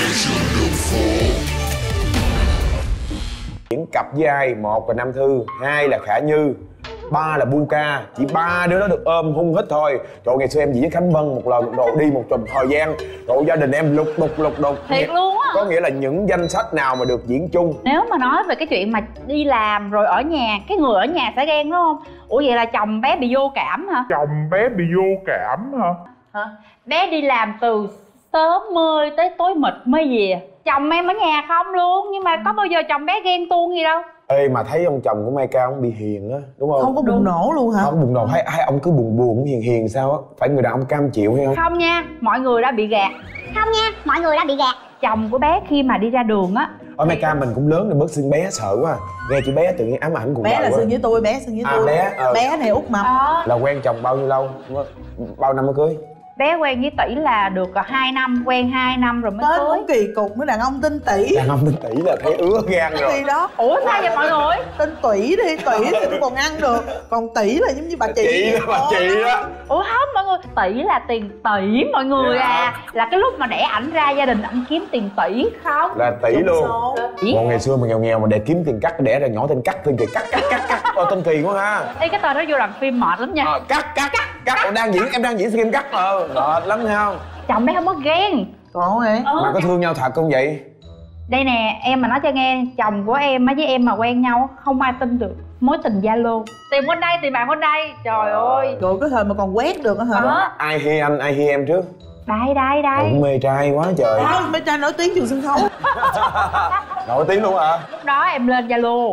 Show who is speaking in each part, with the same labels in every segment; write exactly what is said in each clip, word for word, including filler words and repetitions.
Speaker 1: Diễn cặp với ai? Một là Nam Thư, hai là Khả Như, ba là Buka. Chỉ ba đứa đó được ôm hung hít thôi. Trời, ngày xưa em diễn với Khánh Vân một lần rồi đi một tuần thời gian, trời, gia đình em lục đục lục đục.
Speaker 2: Thiệt luôn á.
Speaker 1: Có nghĩa là những danh sách nào mà được diễn chung.
Speaker 2: Nếu mà nói về cái chuyện mà đi làm rồi ở nhà, cái người ở nhà sẽ ghen đúng không? Ủa vậy là chồng bé bị vô cảm hả?
Speaker 3: Chồng bé bị vô cảm hả?
Speaker 2: Hả? Bé đi làm từ sớm mơi tới tối mịt mới về, chồng em ở nhà không luôn. Nhưng mà có bao giờ chồng bé ghen tuông gì đâu.
Speaker 1: Ê mà thấy ông chồng của Mai Ca ông bị hiền á, đúng không?
Speaker 4: Không có bùng nổ luôn hả?
Speaker 1: Không bùng nổ, hay, hay ông cứ buồn buồn hiền hiền sao á? Phải người đàn ông cam chịu hay không?
Speaker 2: Không nha, mọi người đã bị gạt.
Speaker 5: Không nha, mọi người đã bị gạt.
Speaker 2: Chồng của bé khi mà đi ra đường á.
Speaker 1: Ở Mai Ca mình cũng lớn rồi, bớt xưng bé sợ quá. Nghe chị bé tự nhiên ám ảnh cuộc đời
Speaker 4: Bé là
Speaker 1: quá.
Speaker 4: xưng với tôi, bé xưng với
Speaker 1: À,
Speaker 4: tôi.
Speaker 1: bé, ờ.
Speaker 4: Bé này út mập.
Speaker 2: Đó.
Speaker 1: Là quen chồng bao nhiêu lâu? Bao năm mới cưới?
Speaker 2: Bé quen với Tỷ là được hai năm, quen hai năm rồi mới
Speaker 4: Tên
Speaker 2: cưới.
Speaker 4: cũng kỳ cục, mấy đàn ông tên Tỷ.
Speaker 1: Đàn ông tên Tỷ là thấy ứa gan rồi.
Speaker 4: Thì đó.
Speaker 2: Ủa sao vậy mọi người?
Speaker 4: Tên Tỷ đi, Tỷ thì tôi còn ăn được. Còn Tỷ là giống như bà chị.
Speaker 1: Chị đó, bà chị đó.
Speaker 2: Ủa không mọi người, Tỷ là tiền tỷ mọi người à. Là cái lúc mà đẻ ảnh ra gia đình ảnh kiếm tiền tỷ không?
Speaker 1: Là tỷ luôn.
Speaker 2: Tỷ.
Speaker 1: Còn ngày xưa mà nghèo nghèo mà để kiếm tiền cắt, đẻ ra nhỏ tên cắt, tên kỳ cắt cắt cắt cắt. Ờ, tên kỳ quá ha.
Speaker 2: Ê cái tên đó vô làm phim mệt lắm nha.
Speaker 1: Ờ, cắt cắt cắt cắt. Em đang diễn, em đang diễn phim cắt ờ, mệt lắm thấy không?
Speaker 2: Chồng bé không có ghen.
Speaker 4: Còn vậy.
Speaker 2: Ừ.
Speaker 1: Mà có thương nhau thật không vậy?
Speaker 2: Đây nè, em mà nói cho nghe, chồng của em với em mà quen nhau không ai tin được. Mối tình Zalo. Tìm bên đây, tìm bạn bên đây. Trời ơi.
Speaker 4: Rồi cái thời mà còn quét được á hả?
Speaker 2: Đó.
Speaker 1: Ai hi anh, ai hi em trước?
Speaker 2: Đây, đây, đây.
Speaker 1: Cũng mê trai quá trời.
Speaker 4: Đó, mấy trai nổi tiếng trường sân khấu.
Speaker 1: Nổi tiếng luôn hả?
Speaker 2: Lúc đó em lên Zalo.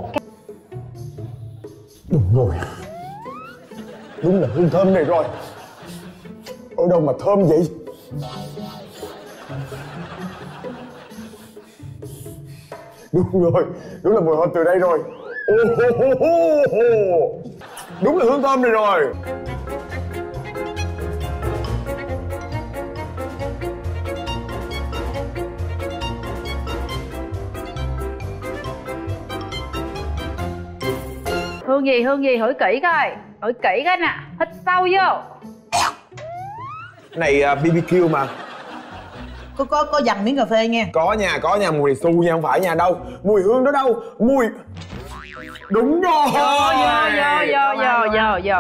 Speaker 1: Đúng rồi. Đúng là hương thơm này rồi. Ở đâu mà thơm vậy? Đúng rồi, đúng là mùi hương từ đây rồi. Ô, hô, hô, hô, hô. Đúng là hương thơm này rồi.
Speaker 2: Hương gì, hương gì, hửi kỹ coi. Hửi kỹ coi nè, hít sâu vô.
Speaker 1: Cái này uh, bê bê kiu mà.
Speaker 4: Có có có dằn miếng cà phê nha.
Speaker 1: Có nha, có nha, mùi su nha, không phải nha đâu. Mùi hương đó đâu, mùi... Đúng rồi.
Speaker 2: Vô, vô, vô, vô, vô, vô, vô.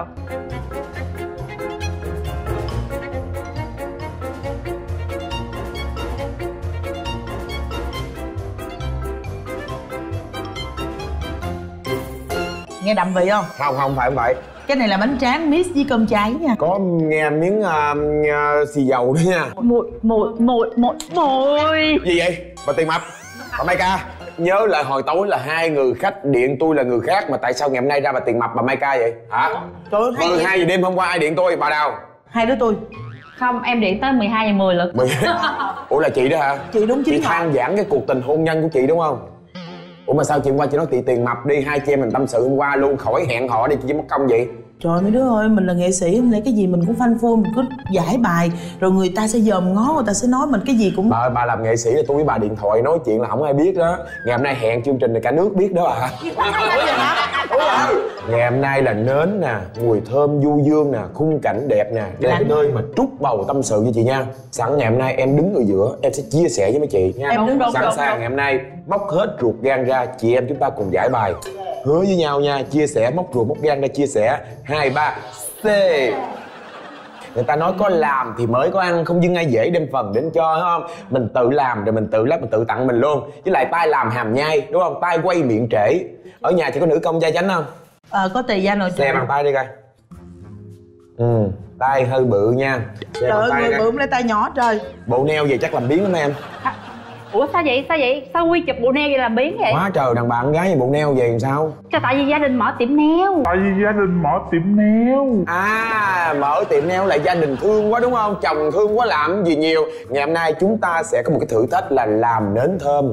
Speaker 4: Nghe đậm vị không?
Speaker 1: Không, không phải, không phải.
Speaker 4: Cái này là bánh tráng mix với cơm cháy nha.
Speaker 1: Có nghe miếng uh, uh, xì dầu đó nha.
Speaker 2: Mùi, mùi, mùi, mùi, mùi.
Speaker 1: Gì vậy? Bà Tiền Mập, bà Mai Ca. Nhớ lại hồi tối là hai người khách điện tôi là người khác, mà tại sao ngày hôm nay ra bà Tiền Mập bà Mai Ca vậy? Hả?
Speaker 4: Trời ơi, hay
Speaker 1: mười hai
Speaker 4: vậy?
Speaker 1: giờ đêm hôm qua ai điện tôi? Bà nào?
Speaker 4: Hai đứa tôi.
Speaker 2: Không, em điện tới mười hai giờ mười lượt.
Speaker 1: Ủa là chị đó hả?
Speaker 4: Chị đúng chính
Speaker 1: Chị
Speaker 4: họ.
Speaker 1: than giảng cái cuộc tình hôn nhân của chị đúng không? Ủa mà sao chị hôm qua chị nói chị Tiền Mập đi, hai chị em mình tâm sự hôm qua luôn, khỏi hẹn họ đi, chị mất công vậy?
Speaker 4: Trời mấy đứa ơi, mình là nghệ sĩ, hôm nay cái gì mình cũng phanh phui, mình cứ giải bài rồi người ta sẽ dòm ngó, người ta sẽ nói mình cái gì cũng...
Speaker 1: Bà ơi, bà làm nghệ sĩ là tôi với bà điện thoại nói chuyện là không ai biết đó. Ngày hôm nay hẹn chương trình này cả nước biết đó à. Ngày hôm nay là nến nè, mùi thơm du dương nè, khung cảnh đẹp nè. Đây là cái nơi mà trút bầu tâm sự với chị nha. Sẵn ngày hôm nay em đứng ở giữa, em sẽ chia sẻ với mấy chị nha.
Speaker 2: Em đứng đúng,
Speaker 1: Sẵn
Speaker 2: đúng,
Speaker 1: sàng
Speaker 2: đúng.
Speaker 1: ngày hôm nay móc hết ruột gan ra, chị em chúng ta cùng giải bài. Hứa với nhau nha, chia sẻ, móc ruột móc gan ra chia sẻ. Hai ba C. Người ta nói có làm thì mới có ăn, không dưng ai dễ đem phần đến cho, đúng không? Mình tự làm rồi mình tự lắp, mình tự tặng mình luôn. Với lại tay làm hàm nhai, đúng không? Tay quay miệng trễ. Ở nhà chỉ có nữ công gia chánh không?
Speaker 4: Ờ, có tùy da nội trợ.
Speaker 1: Xe bằng tay đi coi. Ừ, tay hơi bự nha. Xe
Speaker 4: Trời
Speaker 1: bằng
Speaker 4: ơi,
Speaker 1: tay
Speaker 4: người
Speaker 1: coi.
Speaker 4: bự lấy tay nhỏ trời.
Speaker 1: Bộ neo gì chắc làm biến lắm em.
Speaker 2: À, ủa sao vậy, sao vậy? Sao Quy chụp bộ neo vậy làm biến vậy?
Speaker 1: Quá trời đàn bà con gái như bộ neo về làm sao?
Speaker 2: Cho tại vì gia đình mở tiệm neo.
Speaker 3: Tại vì gia đình mở tiệm neo.
Speaker 1: À, mở tiệm neo là gia đình thương quá đúng không? Chồng thương quá làm gì nhiều. Ngày hôm nay chúng ta sẽ có một cái thử thách là làm nến thơm.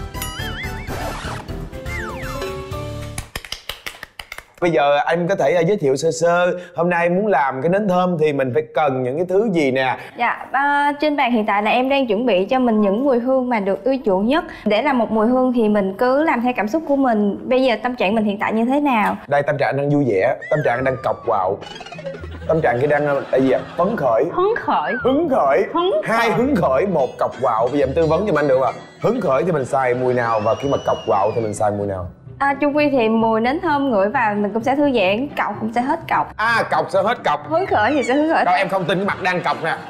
Speaker 1: Bây giờ anh có thể uh, giới thiệu sơ sơ hôm nay muốn làm cái nến thơm thì mình phải cần những cái thứ gì nè?
Speaker 6: Dạ, à, trên bàn hiện tại là em đang chuẩn bị cho mình những mùi hương mà được ưa chuộng nhất. Để làm một mùi hương thì mình cứ làm theo cảm xúc của mình. Bây giờ tâm trạng mình hiện tại như thế nào?
Speaker 1: Đây tâm trạng anh đang vui vẻ, tâm trạng anh đang cọc quạo. Tâm trạng khi đang tại vì phấn khởi.
Speaker 2: Hứng khởi.
Speaker 1: Hứng khởi.
Speaker 2: Hứng
Speaker 1: Hai
Speaker 2: khởi.
Speaker 1: hứng khởi, một cọc quạo. Bây giờ em tư vấn cho anh được à? Hứng khởi thì mình xài mùi nào và khi mà cọc quạo thì mình xài mùi nào?
Speaker 6: À, chung quy thì mùi nến thơm ngửi vào mình cũng sẽ thư giãn, cọc cũng sẽ hết cọc.
Speaker 1: À, cọc sẽ hết cọc.
Speaker 6: Hứng khởi thì sẽ hứng khởi.
Speaker 1: Đâu em không tin cái mặt đang cọc nè.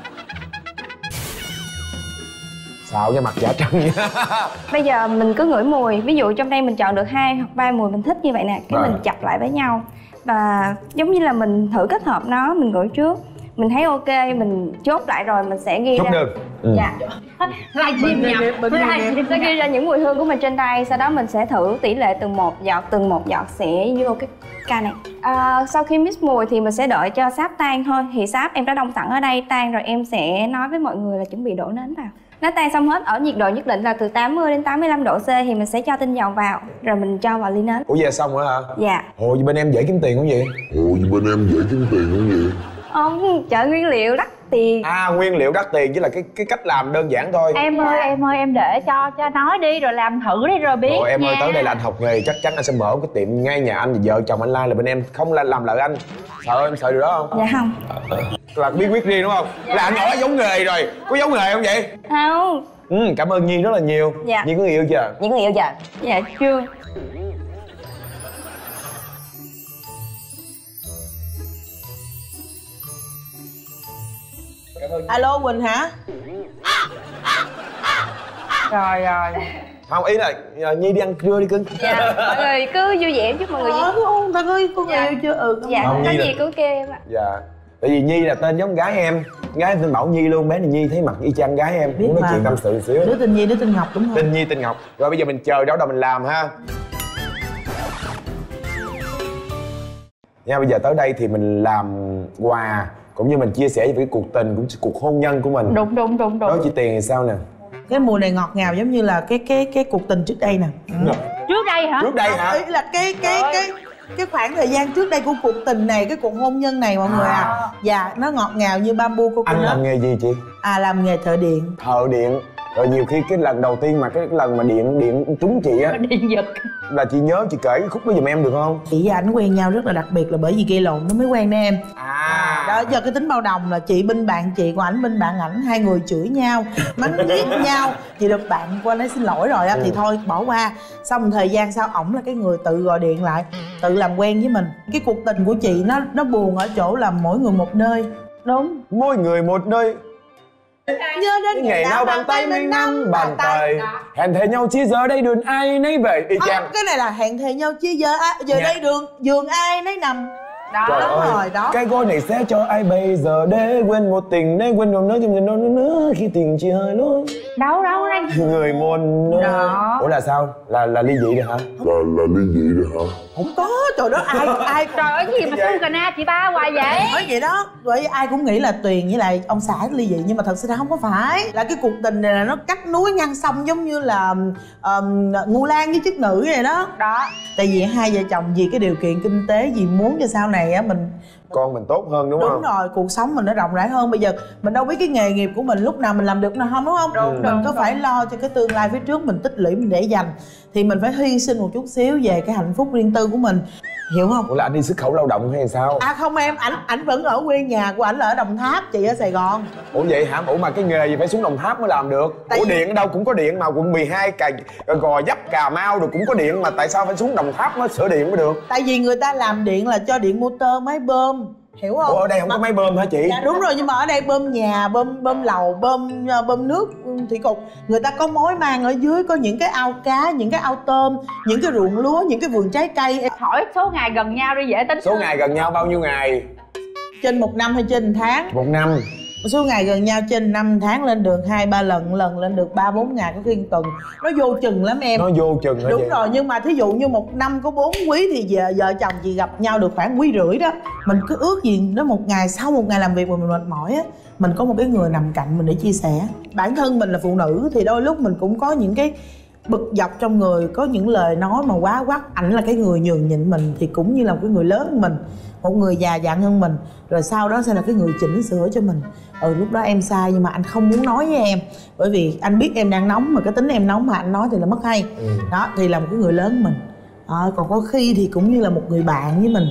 Speaker 1: Xạo cho mặt giả trân nha.
Speaker 6: Bây giờ mình cứ ngửi mùi, ví dụ trong đây mình chọn được hai hoặc ba mùi mình thích như vậy nè, cái
Speaker 1: Rồi.
Speaker 6: mình chập lại với nhau. Và giống như là mình thử kết hợp nó, mình ngửi trước. Mình thấy ok, mình chốt lại rồi mình sẽ ghi
Speaker 1: Chốt
Speaker 6: ra.
Speaker 1: đơn. Ừ.
Speaker 6: Dạ.
Speaker 2: Livestream nhập. Livestream
Speaker 6: Sẽ ghi ra những mùi hương của mình trên tay, sau đó mình sẽ thử tỷ lệ từng một giọt, từng một giọt sẽ vô cái ca này. À, sau khi mix mùi thì mình sẽ đợi cho sáp tan thôi. Thì sáp em đã đông sẵn ở đây, tan rồi em sẽ nói với mọi người là chuẩn bị đổ nến vào. Nó tan xong hết ở nhiệt độ nhất định là từ tám mươi đến tám mươi lăm độ C thì mình sẽ cho tinh dầu vào, rồi mình cho vào ly nến.
Speaker 1: Ủa về xong rồi hả?
Speaker 6: Dạ.
Speaker 1: Ồ, bên em dễ kiếm tiền không vậy?
Speaker 3: Ồ, bên em dễ kiếm tiền không vậy?
Speaker 6: Không, chợ nguyên liệu đắt tiền.
Speaker 1: À, nguyên liệu đắt tiền chứ là cái cái cách làm đơn giản thôi.
Speaker 2: Em ơi, em ơi, em để cho cho nói đi rồi làm thử đi rồi biết.
Speaker 1: Rồi em
Speaker 2: nha.
Speaker 1: ơi, tới đây là anh học nghề, chắc chắn anh sẽ mở cái tiệm ngay nhà anh. Vợ chồng anh lai là bên em không là làm lợi anh. Sợ em sợ điều đó không?
Speaker 6: Dạ không.
Speaker 1: Là bí quyết riêng đúng không? Là anh nói giống nghề rồi. Có giống nghề không vậy?
Speaker 6: Không.
Speaker 1: Ừ, cảm ơn Nhi rất là nhiều.
Speaker 6: Dạ.
Speaker 1: Nhi có người yêu chưa?
Speaker 7: Những người yêu giờ
Speaker 6: Dạ chưa.
Speaker 4: Alo Quỳnh hả?
Speaker 2: Rồi rồi.
Speaker 1: Không, ý là ờ, Nhi đi ăn trưa đi cưng.
Speaker 6: Dạ, mọi người cứ vui vẻ chúc mọi người
Speaker 4: Ờ,
Speaker 6: vui.
Speaker 4: không, ta ơi, có người
Speaker 6: Dạ.
Speaker 4: yêu chưa? Ừ,
Speaker 6: Dạ,
Speaker 1: Không,
Speaker 6: có
Speaker 1: Nhi
Speaker 6: gì
Speaker 1: là-
Speaker 6: cứ kêu em ạ.
Speaker 1: Dạ. Tại vì Nhi là tên giống gái em. Gái em tên Bảo Nhi luôn. Bé này Nhi thấy mặt y chang gái em.
Speaker 4: Biết
Speaker 1: Muốn nói
Speaker 4: mà.
Speaker 1: chuyện tâm sự xíu.
Speaker 4: đứa tên Nhi, đứa tên Ngọc đúng không?
Speaker 1: Tên Nhi, tên Ngọc. Rồi bây giờ mình chờ đâu đâu mình làm ha. Nha, bây giờ tới đây thì mình làm quà cũng như mình chia sẻ về cái cuộc tình cũng cuộc hôn nhân của mình.
Speaker 2: Đúng đúng đúng
Speaker 1: Đó
Speaker 2: đúng.
Speaker 1: chị Tiền thì sao nè?
Speaker 4: Cái mùi này ngọt ngào giống như là cái cái cái cuộc tình trước đây nè. Ừ.
Speaker 2: Trước đây hả?
Speaker 1: Trước đây hả?
Speaker 4: Ý là cái cái cái cái khoảng thời gian trước đây của cuộc tình này, cái cuộc hôn nhân này mọi người à. Dạ, nó ngọt ngào như bamboo
Speaker 1: Anh
Speaker 4: coconut.
Speaker 1: làm nghề gì chị?
Speaker 4: À, làm nghề thợ điện.
Speaker 1: Thợ điện. Rồi nhiều khi cái lần đầu tiên mà cái lần mà điện điện trúng chị á
Speaker 2: Điện giật.
Speaker 1: là chị nhớ chị kể cái khúc đó giùm em được không?
Speaker 4: Chị và ảnh quen nhau rất là đặc biệt là bởi vì gây lộn nó mới quen đó em.
Speaker 1: À.
Speaker 4: Đó, do cái tính bao đồng là chị bên bạn chị, còn ảnh bên bạn ảnh, hai người chửi nhau, mắng nhiếc nhau. Thì được bạn qua nói xin lỗi rồi á,
Speaker 1: Ừ.
Speaker 4: thì thôi bỏ qua. Xong một thời gian sau ổng là cái người tự gọi điện lại, tự làm quen với mình. Cái cuộc tình của chị nó nó buồn ở chỗ là mỗi người một nơi.
Speaker 2: Đúng.
Speaker 1: Mỗi người một nơi.
Speaker 4: Nhớ đến
Speaker 1: Ngày nào bàn tay mình nắm bàn tay, hẹn thề nhau chia giờ đây đường ai nấy về. Y
Speaker 4: À,
Speaker 1: chang.
Speaker 4: cái này là hẹn thề nhau chia giờ à, giờ
Speaker 1: Dạ.
Speaker 4: đây đường giường ai nấy nằm.
Speaker 2: Đó.
Speaker 1: Trời
Speaker 4: Đúng
Speaker 1: ơi,
Speaker 4: rồi, đó.
Speaker 1: cái gói này sẽ cho ai bây giờ để quên một tình, để quên một nơi trong nữa nữa khi tình chia hơi lối.
Speaker 2: Đâu đâu đây.
Speaker 1: Người một nơi.
Speaker 2: Đó.
Speaker 1: Ủa là sao? Là là ly dị rồi hả?
Speaker 3: Là là ly dị rồi hả?
Speaker 4: Không có, trời đó ai ai
Speaker 2: Trời ơi, cái gì mà su cà na chị ba hoài vậy?
Speaker 4: nói vậy đó. Bởi vì ai cũng nghĩ là Tuyền với lại ông xã ly dị, nhưng mà thật sự ra không có phải. Là cái cuộc tình này là nó cách núi ngăn sông, giống như là um, Ngu Lan với chức nữ vậy đó.
Speaker 2: Đó.
Speaker 4: Tại vì hai vợ chồng vì cái điều kiện kinh tế, vì muốn cho sau này á mình
Speaker 1: Con mình tốt hơn đúng,
Speaker 4: đúng
Speaker 1: không?
Speaker 4: rồi, cuộc sống mình nó rộng rãi hơn. Bây giờ mình đâu biết cái nghề nghiệp của mình lúc nào mình làm được nào không, đúng không?
Speaker 1: Đúng,
Speaker 4: Mình
Speaker 2: đúng,
Speaker 4: có
Speaker 2: đúng.
Speaker 4: phải lo cho cái tương lai phía trước mình tích lũy, mình để dành, thì mình phải hy sinh một chút xíu về cái hạnh phúc riêng tư của mình, hiểu không?
Speaker 1: Ủa là anh đi xuất khẩu lao động hay sao?
Speaker 4: À không em, ảnh ảnh vẫn ở quê nhà của ảnh là ở Đồng Tháp, chị ở Sài Gòn.
Speaker 1: Ủa vậy hả? Ủa mà cái nghề gì phải xuống Đồng Tháp mới làm được?
Speaker 4: Tại
Speaker 1: Ủa
Speaker 4: vì-
Speaker 1: điện ở đâu cũng có điện mà, quận mười hai, Cà, Gò Vấp, Cà Mau rồi cũng có điện mà tại sao phải xuống Đồng Tháp mới sửa điện mới được?
Speaker 4: Tại vì người ta làm điện là cho điện motor, máy bơm, hiểu không?
Speaker 1: Ủa ở đây không có máy bơm hả chị?
Speaker 4: Dạ đúng rồi, nhưng mà ở đây bơm nhà, bơm bơm lầu, bơm bơm nước thủy cục. Người ta có mối mang ở dưới, có những cái ao cá, những cái ao tôm, những cái ruộng lúa, những cái vườn trái cây.
Speaker 2: Hỏi số ngày gần nhau đi dễ tính.
Speaker 1: Số ngày gần nhau bao nhiêu ngày?
Speaker 4: Trên một năm hay trên một tháng?
Speaker 1: Một năm.
Speaker 4: Số ngày gần nhau trên năm tháng lên được hai ba lần, lần lên được ba bốn ngày, có khi một tuần. Nó vô chừng lắm em.
Speaker 1: Nó vô chừng hả
Speaker 4: Đúng
Speaker 1: chị?
Speaker 4: rồi, nhưng mà thí dụ như một năm có bốn quý thì vợ, vợ chồng chị gặp nhau được khoảng quý rưỡi đó. Mình cứ ước gì nó một ngày, sau một ngày làm việc mà mình mệt mỏi á, mình có một cái người nằm cạnh mình để chia sẻ. Bản thân mình là phụ nữ thì đôi lúc mình cũng có những cái bực dọc trong người, có những lời nói mà quá quắt. Ảnh là cái người nhường nhịn mình thì cũng như là một cái người lớn hơn mình, một người già dặn hơn mình, rồi sau đó sẽ là cái người chỉnh sửa cho mình. Ừ, lúc đó em sai nhưng mà anh không muốn nói với em, bởi vì anh biết em đang nóng, mà cái tính em nóng mà anh nói thì là mất hay.
Speaker 1: Ừ.
Speaker 4: Đó thì là một cái người lớn mình. À, còn có khi thì cũng như là một người bạn với mình.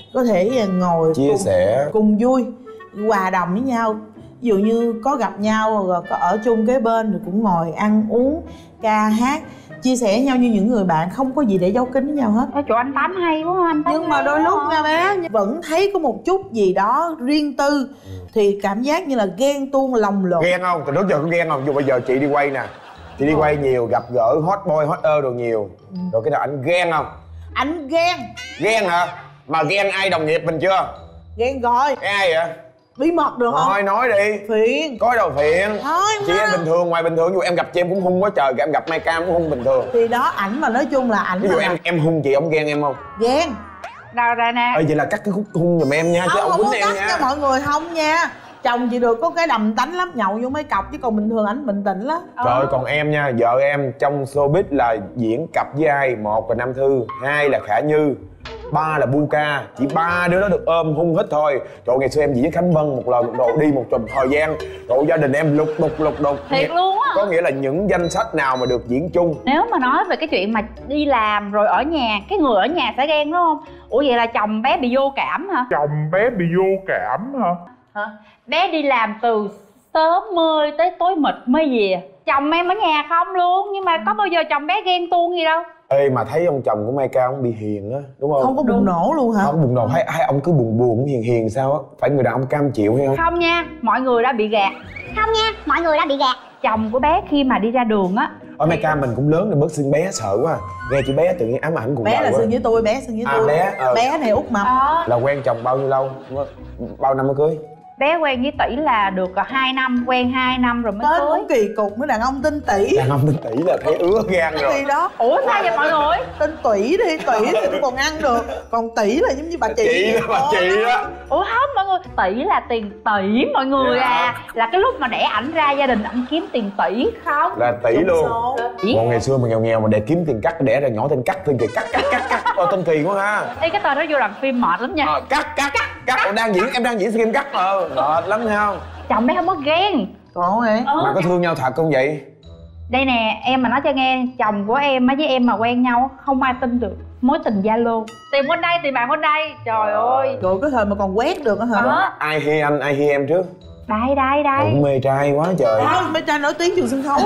Speaker 4: có thể ngồi
Speaker 1: chia
Speaker 4: cùng,
Speaker 1: sẻ
Speaker 4: cùng vui, hòa đồng với nhau. Ví dụ như có gặp nhau rồi có ở chung kế bên thì cũng ngồi ăn uống, ca hát, chia sẻ với nhau như những người bạn, không có gì để giấu kín với nhau hết.
Speaker 2: Ở chỗ anh Tám hay quá anh Tám.
Speaker 4: Nhưng mà đôi lúc nha bé, vẫn thấy có một chút gì đó riêng tư thì cảm giác như là ghen tuông lòng lộn.
Speaker 1: Ghen không? Từ đó giờ có ghen không? Dù bây giờ chị đi quay nè, chị đi quay nhiều, gặp gỡ hot boy, hot girl đồ nhiều, rồi cái nào anh ghen không?
Speaker 4: Anh ghen.
Speaker 1: Ghen hả? Mà ghen ai, đồng nghiệp mình chưa?
Speaker 4: Ghen rồi.
Speaker 1: Cái ai vậy?
Speaker 4: Bí mật được không?
Speaker 1: Thôi nói đi.
Speaker 4: Phiền.
Speaker 1: Có đâu phiền.
Speaker 4: Thôi
Speaker 1: chị
Speaker 4: mà.
Speaker 1: em bình thường, ngoài bình thường, dù em gặp chị em cũng hung quá trời, em gặp Mai Cam cũng hung bình thường.
Speaker 4: Thì đó, ảnh mà nói chung là ảnh.
Speaker 1: Ví dụ
Speaker 4: mà
Speaker 1: em em hung chị, ông ghen em không?
Speaker 4: ghen.
Speaker 2: Đâu ra nè.
Speaker 1: Ê vậy là cắt cái khúc hung giùm em nha, chứ
Speaker 4: Không,
Speaker 1: ông
Speaker 4: không
Speaker 1: quýnh
Speaker 4: có
Speaker 1: em
Speaker 4: cắt
Speaker 1: nha.
Speaker 4: cho mọi người không nha. Chồng chị được có cái đầm tánh lắm, nhậu vô mấy cọc, chứ còn bình thường ảnh bình tĩnh lắm.
Speaker 1: Trời ơi, còn em nha, vợ em trong showbiz là diễn cặp với ai? Một là Nam Thư, hai là Khả Như, ba là Buka. Chỉ ba đứa đó được ôm hung hết thôi. Trời ơi, ngày xưa em diễn với Khánh Vân một lần rồi đi một tuần thời gian, rồi gia đình em lục đục lục đục.
Speaker 2: Thiệt luôn á.
Speaker 1: Có nghĩa là những danh sách nào mà được diễn chung.
Speaker 2: Nếu mà nói về cái chuyện mà đi làm rồi ở nhà, cái người ở nhà sẽ ghen đúng không? Ủa vậy là chồng bé bị vô cảm hả?
Speaker 7: Chồng bé bị vô cảm hả?
Speaker 2: Hả? Bé đi làm từ sớm mơi tới tối mịt mới về. Chồng em ở nhà không luôn, nhưng mà có bao giờ chồng bé ghen tuông gì đâu.
Speaker 1: Ê mà thấy ông chồng của Mai Cao ông bị hiền á, đúng không?
Speaker 4: Không có bùng nổ luôn hả?
Speaker 1: Không bùng nổ, hay, hay ông cứ buồn buồn hiền hiền sao á? Phải người đàn ông cam chịu hay không?
Speaker 2: Không nha, mọi người đã bị gạt.
Speaker 5: Không nha, mọi người đã bị gạt.
Speaker 2: Chồng của bé khi mà đi ra đường á.
Speaker 1: Ở Mai Cao mình cũng lớn rồi, bớt xưng bé sợ quá. Nghe chị bé tự nhiên ám ảnh cùng
Speaker 4: Bé
Speaker 1: vợ
Speaker 4: là
Speaker 1: quá.
Speaker 4: xưng với tôi, bé xưng với
Speaker 1: À,
Speaker 4: tôi.
Speaker 1: bé, ờ.
Speaker 4: Bé này út mập.
Speaker 2: Ờ,
Speaker 1: Là quen chồng bao nhiêu lâu? Bao năm mới cưới?
Speaker 2: bé quen với Tỷ là được hai năm, quen hai năm rồi mới
Speaker 4: Tên
Speaker 2: cưới.
Speaker 4: cũng kỳ cục, mấy đàn ông tên Tỷ.
Speaker 1: Đàn ông tên Tỷ là thấy ứa gan rồi.
Speaker 4: Thì đó.
Speaker 2: Ủa sao vậy mọi người?
Speaker 4: Tên Tủy đi, Tủy thì tôi còn ăn được. Còn Tỷ là giống như bà chị.
Speaker 1: Chị đó, bà chị đó.
Speaker 2: Ủa không mọi người, Tỷ là tiền tỷ mọi người à. Là cái lúc mà đẻ ảnh ra gia đình ảnh kiếm tiền tỷ không?
Speaker 1: Là Tỷ luôn.
Speaker 2: Tỷ.
Speaker 1: Còn ngày xưa mà nghèo nghèo mà để kiếm tiền cắt, đẻ ra nhỏ tên Cắt, tên kỳ cắt cắt cắt cắt. Ôi tên kỳ quá ha.
Speaker 2: Ê cái tên đó vô làm phim mệt lắm nha.
Speaker 1: Ờ, cắt cắt cắt cắt. Còn đang diễn, em đang diễn phim cắt mà. Mệt lắm thấy không?
Speaker 2: Chồng bé không có ghen.
Speaker 4: Còn vậy.
Speaker 2: Ừ.
Speaker 1: Mà có thương nhau thật không vậy?
Speaker 2: Đây nè, em mà nói cho nghe, chồng của em với em mà quen nhau không ai tin được. Mối tình Zalo. Tìm bên đây, tìm bạn bên đây. Trời ơi.
Speaker 4: Rồi cái thời mà còn quét được á hả?
Speaker 2: Đó.
Speaker 1: Ai hi anh, ai hi em trước?
Speaker 2: Đây, đây, đây.
Speaker 1: Cũng mê trai quá trời.
Speaker 4: Đó, mấy trai nổi tiếng trường sân khấu.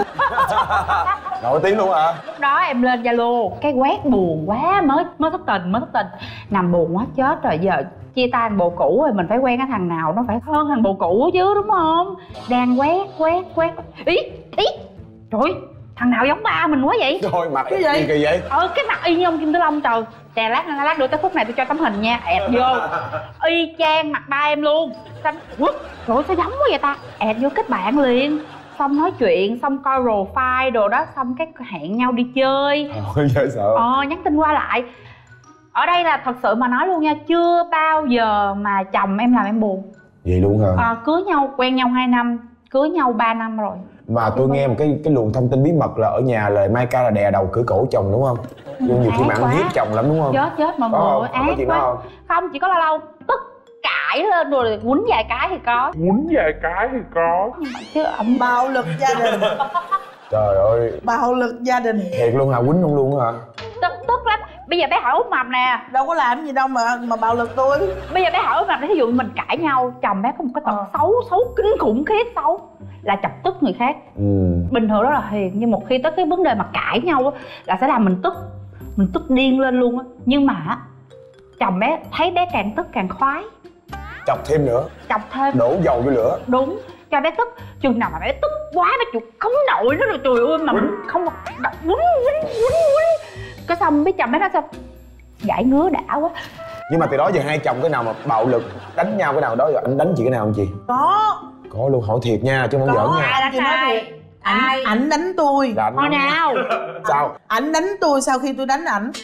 Speaker 1: Nổi tiếng luôn hả?
Speaker 2: Lúc đó em lên Zalo, cái quét buồn quá, mới mới thất tình, mới thất tình. Nằm buồn quá chết rồi, giờ chia tay thằng bồ cũ rồi mình phải quen cái thằng nào nó phải hơn thằng bồ cũ chứ đúng không? Đang quét, quét, quét. Ý, ý. Trời ơi, thằng nào giống ba mình quá vậy?
Speaker 1: Rồi mặt
Speaker 4: Cái gì?
Speaker 1: gì kỳ vậy?
Speaker 2: Ờ, cái mặt y như ông Kim Tử Long trời. Chà lát, lát đưa tới phút này tôi cho tấm hình nha, ẹt vô. Y chang mặt ba em luôn. Xong, quất, trời ơi sao giống quá vậy ta? Ẹt vô kết bạn liền. Xong nói chuyện, xong coi profile đồ đó, xong cái hẹn nhau đi chơi.
Speaker 1: Ôi dễ sợ.
Speaker 2: Ờ, nhắn tin qua lại. Ở đây là thật sự mà nói luôn nha, chưa bao giờ mà chồng em làm em buồn.
Speaker 1: Vậy luôn hả?
Speaker 2: À, cưới nhau, quen nhau hai năm, cưới nhau ba năm rồi.
Speaker 1: Mà tôi nghe một cái cái luồng thông tin bí mật là ở nhà là Mai Ca là đè đầu cưỡi cổ chồng đúng không? Nhưng nhiều khi
Speaker 2: Ác
Speaker 1: mà ăn
Speaker 2: quá.
Speaker 1: hiếp chồng lắm đúng không?
Speaker 2: Chết chết mọi
Speaker 1: Có không?
Speaker 2: người,
Speaker 1: Có
Speaker 2: ác
Speaker 1: chuyện đó
Speaker 2: quá.
Speaker 1: không?
Speaker 2: Không, chỉ có lâu lâu tức cãi lên rồi quýnh vài cái thì có.
Speaker 7: Quýnh vài cái thì có.
Speaker 2: Nhưng mà chứ ổng
Speaker 4: Bạo lực gia đình.
Speaker 1: Trời ơi,
Speaker 4: Bạo lực gia đình.
Speaker 1: thiệt luôn hả? Quýnh không luôn hả?
Speaker 2: tức tức lắm. Bây giờ bé hỏi Út Mập nè,
Speaker 4: Đâu có làm gì đâu mà mà bạo lực tôi.
Speaker 2: bây giờ bé hỏi Út Mập, ví dụ mình cãi nhau, chồng bé có một cái tật
Speaker 4: Ờ.
Speaker 2: xấu xấu kinh khủng khiếp xấu là chọc tức người khác.
Speaker 1: Ừ.
Speaker 2: Bình thường rất là hiền, nhưng một khi tới cái vấn đề mà cãi nhau á là sẽ làm mình tức, mình tức điên lên luôn á. Nhưng mà á, chồng bé thấy bé càng tức càng khoái,
Speaker 1: Chọc thêm nữa,
Speaker 2: chọc thêm.
Speaker 1: đổ dầu vô lửa.
Speaker 2: Đúng, cho bé tức. Chừng nào mà bé tức quá bé chịu không nổi nữa rồi, trời ơi mà mình không quýnh quýnh quýnh quýnh. Cái xong biết chồng bé nói sao, giải ngứa đã quá.
Speaker 1: Nhưng mà từ đó giờ hai chồng cái nào mà bạo lực đánh nhau cái nào đó, rồi anh đánh chị cái nào không chị?
Speaker 4: Có.
Speaker 1: Có luôn, hỏi thiệt nha chứ không
Speaker 4: Có.
Speaker 1: giỡn nha.
Speaker 2: Ai đánh
Speaker 4: Chị nói
Speaker 2: ai?
Speaker 4: thiệt. Ảnh ảnh đánh tôi.
Speaker 1: Là anh
Speaker 2: Hồi
Speaker 1: đánh-
Speaker 2: nào?
Speaker 1: Sao?
Speaker 4: Ảnh đánh tôi sau khi tôi đánh ảnh.